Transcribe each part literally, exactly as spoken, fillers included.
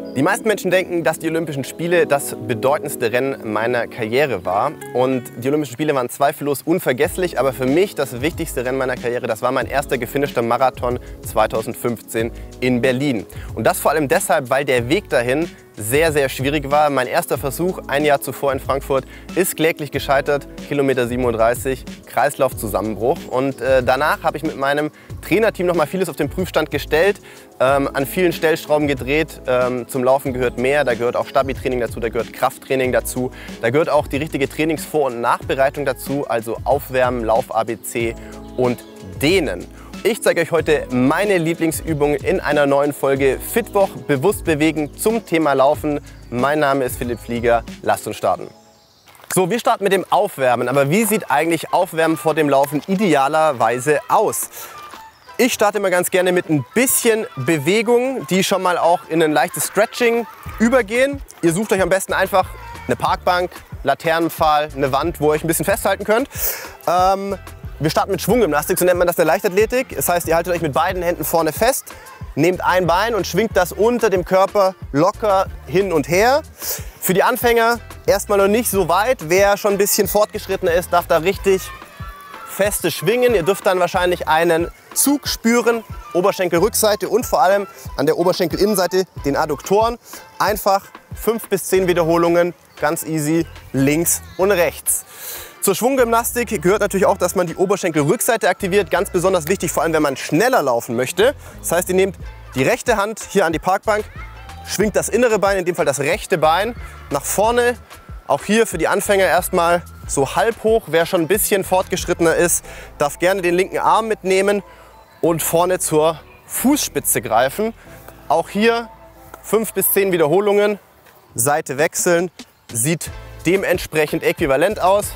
Die meisten Menschen denken, dass die Olympischen Spiele das bedeutendste Rennen meiner Karriere war. Und die Olympischen Spiele waren zweifellos unvergesslich, aber für mich das wichtigste Rennen meiner Karriere, das war mein erster gefinischter Marathon zweitausendfünfzehn in Berlin. Und das vor allem deshalb, weil der Weg dahin sehr, sehr schwierig war. Mein erster Versuch ein Jahr zuvor in Frankfurt ist kläglich gescheitert, Kilometer siebenunddreißig, Kreislaufzusammenbruch. Und äh, danach habe ich mit meinem Trainerteam noch mal vieles auf den Prüfstand gestellt, ähm, an vielen Stellschrauben gedreht. Ähm, zum Laufen gehört mehr, da gehört auch Stabi-Training dazu, da gehört Krafttraining dazu, da gehört auch die richtige Trainingsvor- und Nachbereitung dazu, also Aufwärmen, Lauf-A B C und Dehnen. Ich zeige euch heute meine Lieblingsübungen in einer neuen Folge Fitwoch, bewusst bewegen zum Thema Laufen. Mein Name ist Philipp Flieger, lasst uns starten. So, wir starten mit dem Aufwärmen, aber wie sieht eigentlich Aufwärmen vor dem Laufen idealerweise aus? Ich starte immer ganz gerne mit ein bisschen Bewegung, die schon mal auch in ein leichtes Stretching übergehen. Ihr sucht euch am besten einfach eine Parkbank, Laternenpfahl, eine Wand, wo ihr euch ein bisschen festhalten könnt. Ähm, wir starten mit Schwunggymnastik, so nennt man das in der Leichtathletik. Das heißt, ihr haltet euch mit beiden Händen vorne fest, nehmt ein Bein und schwingt das unter dem Körper locker hin und her. Für die Anfänger erstmal noch nicht so weit. Wer schon ein bisschen fortgeschrittener ist, darf da richtig feste schwingen. Ihr dürft dann wahrscheinlich einen Zug spüren, Oberschenkelrückseite und vor allem an der Oberschenkelinnenseite den Adduktoren. Einfach fünf bis zehn Wiederholungen, ganz easy, links und rechts. Zur Schwunggymnastik gehört natürlich auch, dass man die Oberschenkelrückseite aktiviert. Ganz besonders wichtig, vor allem wenn man schneller laufen möchte. Das heißt, ihr nehmt die rechte Hand hier an die Parkbank, schwingt das innere Bein, in dem Fall das rechte Bein, nach vorne. Auch hier für die Anfänger erstmal so halb hoch. Wer schon ein bisschen fortgeschrittener ist, darf gerne den linken Arm mitnehmen und vorne zur Fußspitze greifen. Auch hier fünf bis zehn Wiederholungen, Seite wechseln, sieht dementsprechend äquivalent aus.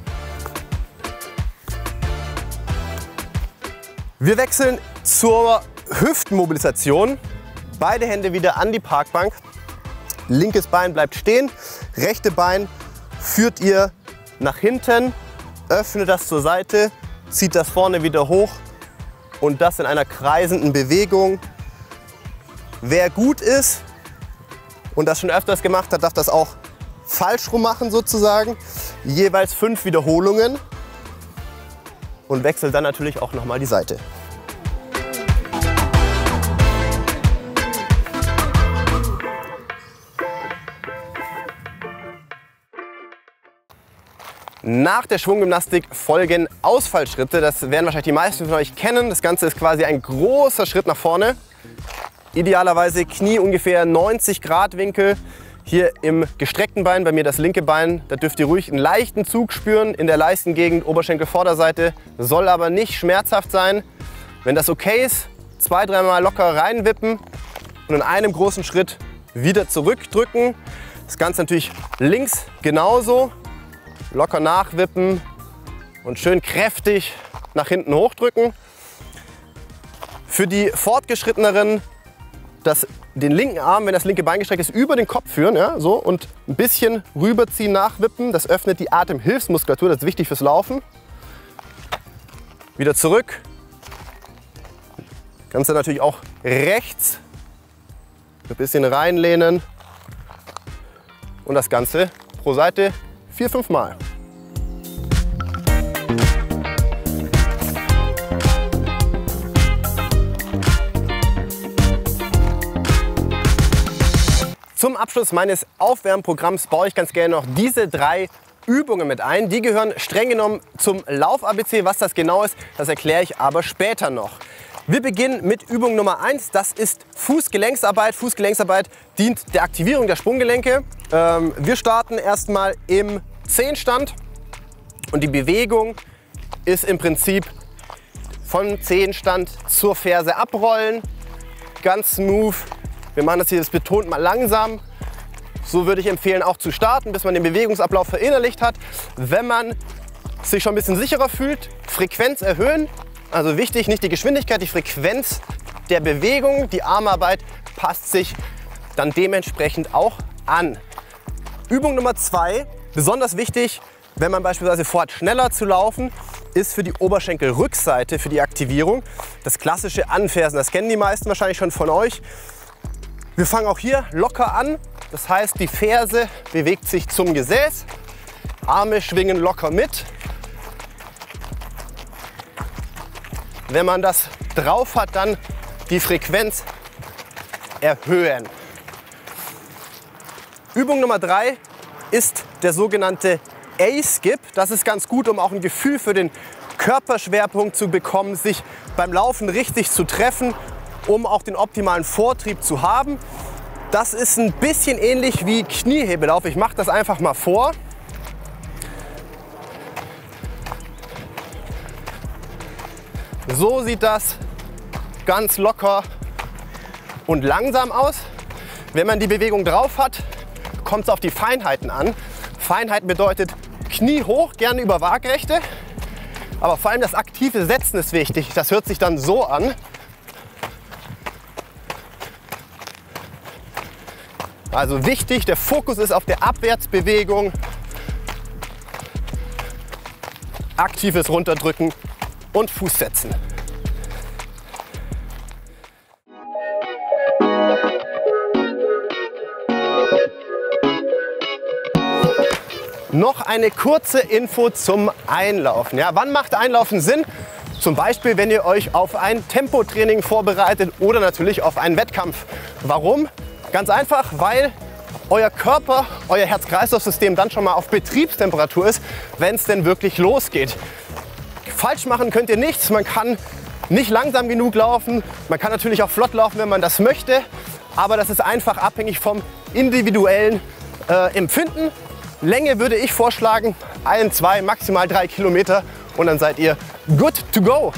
Wir wechseln zur Hüftenmobilisation. Beide Hände wieder an die Parkbank. Linkes Bein bleibt stehen, rechte Bein führt ihr nach hinten, öffnet das zur Seite, zieht das vorne wieder hoch und das in einer kreisenden Bewegung. Wer gut ist und das schon öfters gemacht hat, darf das auch falsch rum machen sozusagen. Jeweils fünf Wiederholungen und wechselt dann natürlich auch nochmal die Seite. Nach der Schwunggymnastik folgen Ausfallschritte. Das werden wahrscheinlich die meisten von euch kennen. Das Ganze ist quasi ein großer Schritt nach vorne. Idealerweise Knie ungefähr neunzig Grad Winkel. Hier im gestreckten Bein, bei mir das linke Bein, da dürft ihr ruhig einen leichten Zug spüren in der Leistengegend, Oberschenkelvorderseite. Soll aber nicht schmerzhaft sein. Wenn das okay ist, zwei, dreimal locker reinwippen und in einem großen Schritt wieder zurückdrücken. Das Ganze natürlich links genauso. Locker nachwippen und schön kräftig nach hinten hochdrücken. Für die Fortgeschritteneren das, den linken Arm, wenn das linke Bein gestreckt ist, über den Kopf führen, ja, so, und ein bisschen rüberziehen, nachwippen. Das öffnet die Atemhilfsmuskulatur, das ist wichtig fürs Laufen. Wieder zurück. Ganze natürlich auch rechts. Ein bisschen reinlehnen. Und das Ganze pro Seite vier, fünf Mal. Zum Abschluss meines Aufwärmprogramms baue ich ganz gerne noch diese drei Übungen mit ein. Die gehören streng genommen zum Lauf-A B C. Was das genau ist, das erkläre ich aber später noch. Wir beginnen mit Übung Nummer eins. Das ist Fußgelenksarbeit. Fußgelenksarbeit dient der Aktivierung der Sprunggelenke. Ähm, wir starten erstmal im Zehenstand und die Bewegung ist im Prinzip von Zehenstand zur Ferse abrollen. Ganz smooth. Wir machen das hier das betont mal langsam. So würde ich empfehlen, auch zu starten, bis man den Bewegungsablauf verinnerlicht hat. Wenn man sich schon ein bisschen sicherer fühlt, Frequenz erhöhen. Also wichtig, nicht die Geschwindigkeit, die Frequenz der Bewegung. Die Armarbeit passt sich dann dementsprechend auch an. Übung Nummer zwei, besonders wichtig, wenn man beispielsweise vorhat, schneller zu laufen, ist für die Oberschenkelrückseite, für die Aktivierung, das klassische Anfersen. Das kennen die meisten wahrscheinlich schon von euch. Wir fangen auch hier locker an. Das heißt, die Ferse bewegt sich zum Gesäß. Arme schwingen locker mit. Wenn man das drauf hat, dann die Frequenz erhöhen. Übung Nummer drei ist der sogenannte A-Skip. Das ist ganz gut, um auch ein Gefühl für den Körperschwerpunkt zu bekommen, sich beim Laufen richtig zu treffen, um auch den optimalen Vortrieb zu haben. Das ist ein bisschen ähnlich wie Kniehebellauf. Ich mache das einfach mal vor. So sieht das ganz locker und langsam aus. Wenn man die Bewegung drauf hat, kommt es auf die Feinheiten an. Feinheiten bedeutet Knie hoch, gerne über Waagrechte. Aber vor allem das aktive Setzen ist wichtig. Das hört sich dann so an. Also wichtig, der Fokus ist auf der Abwärtsbewegung. Aktives Runterdrücken und Fuß setzen. Noch eine kurze Info zum Einlaufen. Ja, wann macht Einlaufen Sinn? Zum Beispiel, wenn ihr euch auf ein Tempotraining vorbereitet oder natürlich auf einen Wettkampf. Warum? Ganz einfach, weil euer Körper, euer Herz-Kreislauf-System dann schon mal auf Betriebstemperatur ist, wenn es denn wirklich losgeht. Falsch machen könnt ihr nichts. Man kann nicht langsam genug laufen. Man kann natürlich auch flott laufen, wenn man das möchte. Aber das ist einfach abhängig vom individuellen äh, Empfinden. Länge würde ich vorschlagen, ein, zwei, maximal drei Kilometer und dann seid ihr good to go.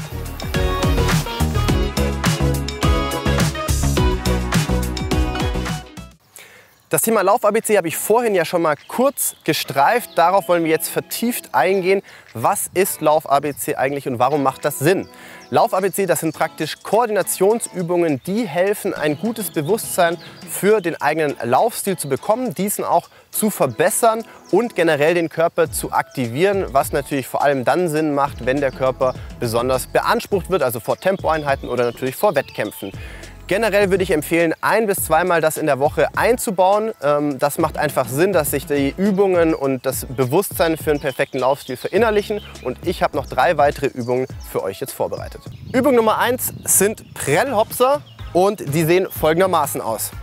Das Thema Lauf-A B C habe ich vorhin ja schon mal kurz gestreift. Darauf wollen wir jetzt vertieft eingehen. Was ist Lauf-A B C eigentlich und warum macht das Sinn? Lauf-A B C, das sind praktisch Koordinationsübungen, die helfen, ein gutes Bewusstsein für den eigenen Laufstil zu bekommen, diesen auch zu verbessern und generell den Körper zu aktivieren, was natürlich vor allem dann Sinn macht, wenn der Körper besonders beansprucht wird, also vor Tempoeinheiten oder natürlich vor Wettkämpfen. Generell würde ich empfehlen, ein bis zweimal das in der Woche einzubauen. Das macht einfach Sinn, dass sich die Übungen und das Bewusstsein für einen perfekten Laufstil verinnerlichen. Und ich habe noch drei weitere Übungen für euch jetzt vorbereitet. Übung Nummer eins sind Prellhopser und die sehen folgendermaßen aus.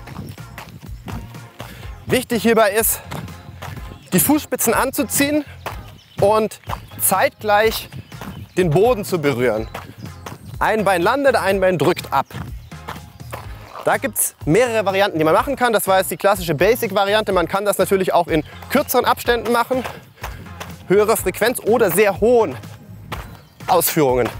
Wichtig hierbei ist, die Fußspitzen anzuziehen und zeitgleich den Boden zu berühren. Ein Bein landet, ein Bein drückt ab. Da gibt es mehrere Varianten, die man machen kann. Das war jetzt die klassische Basic-Variante. Man kann das natürlich auch in kürzeren Abständen machen, höherer Frequenz oder sehr hohen Ausführungen.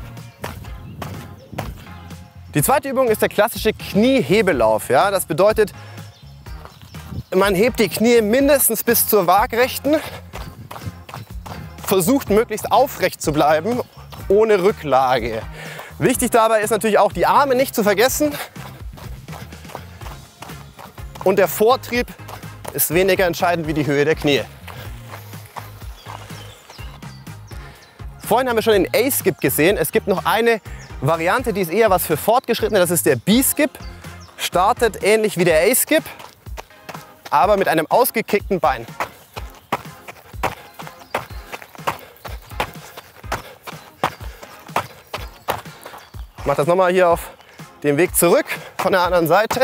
Die zweite Übung ist der klassische Kniehebellauf. Ja, das bedeutet, man hebt die Knie mindestens bis zur Waagrechten, versucht möglichst aufrecht zu bleiben, ohne Rücklage. Wichtig dabei ist natürlich auch, die Arme nicht zu vergessen. Und der Vortrieb ist weniger entscheidend wie die Höhe der Knie. Vorhin haben wir schon den A-Skip gesehen. Es gibt noch eine Variante, die ist eher was für Fortgeschrittene. Das ist der B-Skip. Startet ähnlich wie der A-Skip, aber mit einem ausgekickten Bein. Ich mache das nochmal hier auf dem Weg zurück von der anderen Seite.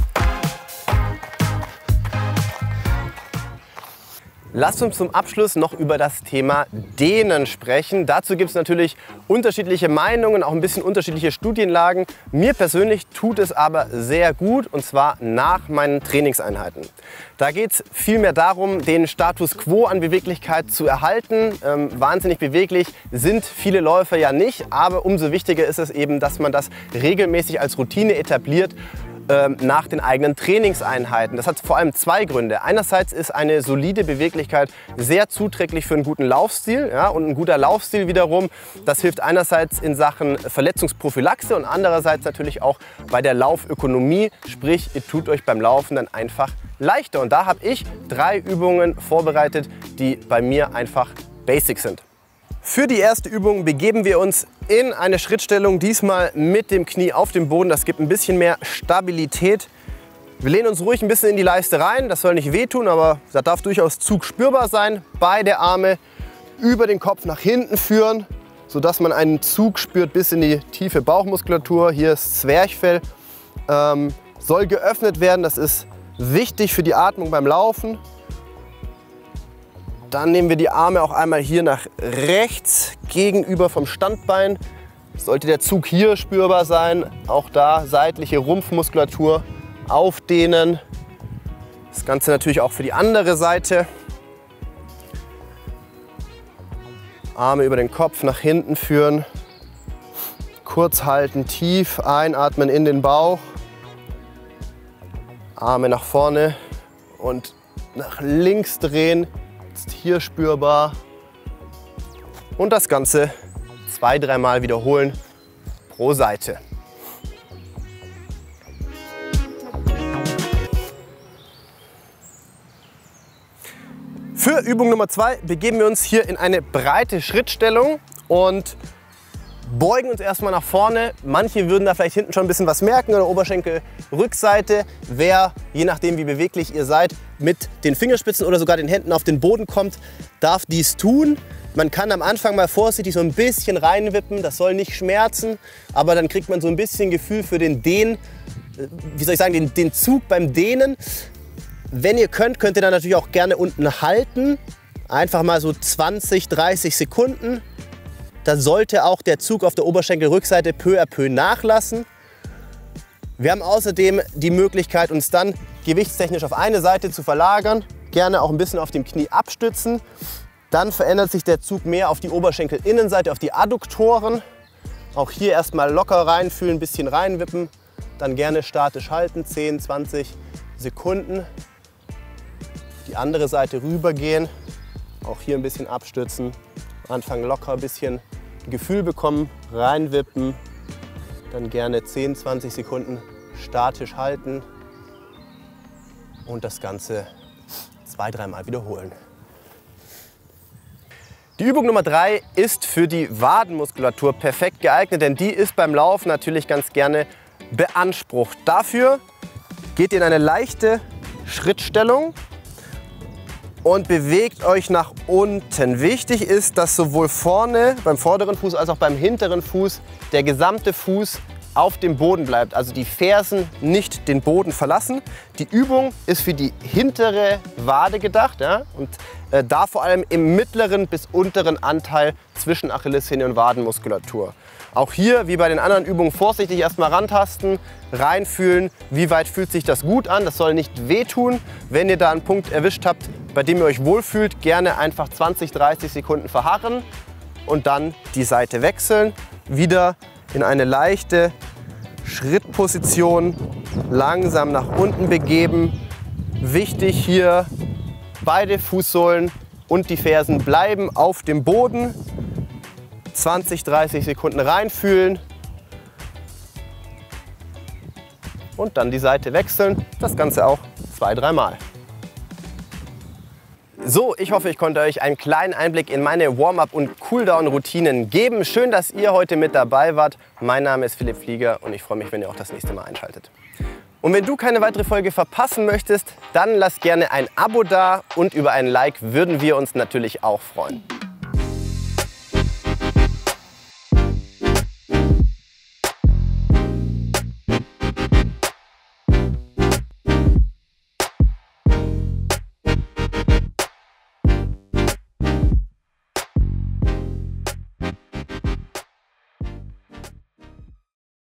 Lasst uns zum Abschluss noch über das Thema Dehnen sprechen. Dazu gibt es natürlich unterschiedliche Meinungen, auch ein bisschen unterschiedliche Studienlagen. Mir persönlich tut es aber sehr gut, und zwar nach meinen Trainingseinheiten. Da geht es vielmehr darum, den Status quo an Beweglichkeit zu erhalten. Ähm, wahnsinnig beweglich sind viele Läufer ja nicht, aber umso wichtiger ist es eben, dass man das regelmäßig als Routine etabliert, nach den eigenen Trainingseinheiten. Das hat vor allem zwei Gründe. Einerseits ist eine solide Beweglichkeit sehr zuträglich für einen guten Laufstil. Ja, und ein guter Laufstil wiederum, das hilft einerseits in Sachen Verletzungsprophylaxe und andererseits natürlich auch bei der Laufökonomie. Sprich, ihr tut euch beim Laufen dann einfach leichter. Und da habe ich drei Übungen vorbereitet, die bei mir einfach basic sind. Für die erste Übung begeben wir uns in eine Schrittstellung, diesmal mit dem Knie auf dem Boden. Das gibt ein bisschen mehr Stabilität Wir lehnen uns ruhig ein bisschen in die Leiste rein, das soll nicht wehtun, aber da darf durchaus Zug spürbar sein. Beide Arme über den Kopf nach hinten führen, sodass man einen Zug spürt bis in die tiefe Bauchmuskulatur. Hier ist Zwerchfell, ähm, soll geöffnet werden, das ist wichtig für die Atmung beim Laufen. Dann nehmen wir die Arme auch einmal hier nach rechts gegenüber vom Standbein. Sollte der Zug hier spürbar sein, auch da seitliche Rumpfmuskulatur aufdehnen. Das Ganze natürlich auch für die andere Seite. Arme über den Kopf nach hinten führen. Kurz halten, tief einatmen in den Bauch. Arme nach vorne und nach links drehen. Jetzt hier spürbar. Und das Ganze zwei, dreimal wiederholen pro Seite. Für Übung Nummer zwei begeben wir uns hier in eine breite Schrittstellung und beugen uns erstmal nach vorne. Manche würden da vielleicht hinten schon ein bisschen was merken oder Oberschenkelrückseite. Wer, je nachdem wie beweglich ihr seid, mit den Fingerspitzen oder sogar den Händen auf den Boden kommt, darf dies tun. Man kann am Anfang mal vorsichtig so ein bisschen reinwippen, das soll nicht schmerzen, aber dann kriegt man so ein bisschen Gefühl für den Dehn, wie soll ich sagen, den, den Zug beim Dehnen. Wenn ihr könnt, könnt ihr dann natürlich auch gerne unten halten. Einfach mal so zwanzig, dreißig Sekunden. Da sollte auch der Zug auf der Oberschenkelrückseite peu à peu nachlassen. Wir haben außerdem die Möglichkeit, uns dann gewichtstechnisch auf eine Seite zu verlagern. Gerne auch ein bisschen auf dem Knie abstützen. Dann verändert sich der Zug mehr auf die Oberschenkelinnenseite, auf die Adduktoren. Auch hier erstmal locker reinfühlen, ein bisschen reinwippen. Dann gerne statisch halten, zehn, zwanzig Sekunden. Die andere Seite rübergehen, auch hier ein bisschen abstützen, Anfang locker ein bisschen Gefühl bekommen, reinwippen, dann gerne zehn, zwanzig Sekunden statisch halten und das Ganze zwei, dreimal wiederholen. Die Übung Nummer drei ist für die Wadenmuskulatur perfekt geeignet, denn die ist beim Laufen natürlich ganz gerne beansprucht. Dafür geht ihr in eine leichte Schrittstellung und bewegt euch nach unten. Wichtig ist, dass sowohl vorne beim vorderen Fuß als auch beim hinteren Fuß der gesamte Fuß auf dem Boden bleibt. Also die Fersen nicht den Boden verlassen. Die Übung ist für die hintere Wade gedacht, ja? Und äh, da vor allem im mittleren bis unteren Anteil zwischen Achillessehne und Wadenmuskulatur. Auch hier, wie bei den anderen Übungen, vorsichtig erstmal rantasten, reinfühlen, wie weit fühlt sich das gut an. Das soll nicht wehtun. Wenn ihr da einen Punkt erwischt habt, bei dem ihr euch wohlfühlt, gerne einfach zwanzig, dreißig Sekunden verharren und dann die Seite wechseln. Wieder in eine leichte Schrittposition, langsam nach unten begeben. Wichtig hier, beide Fußsohlen und die Fersen bleiben auf dem Boden. zwanzig, dreißig Sekunden reinfühlen und dann die Seite wechseln. Das Ganze auch zwei, dreimal. So, ich hoffe, ich konnte euch einen kleinen Einblick in meine Warm-up- und Cooldown-Routinen geben. Schön, dass ihr heute mit dabei wart. Mein Name ist Philipp Flieger und ich freue mich, wenn ihr auch das nächste Mal einschaltet. Und wenn du keine weitere Folge verpassen möchtest, dann lass gerne ein Abo da und über ein Like würden wir uns natürlich auch freuen.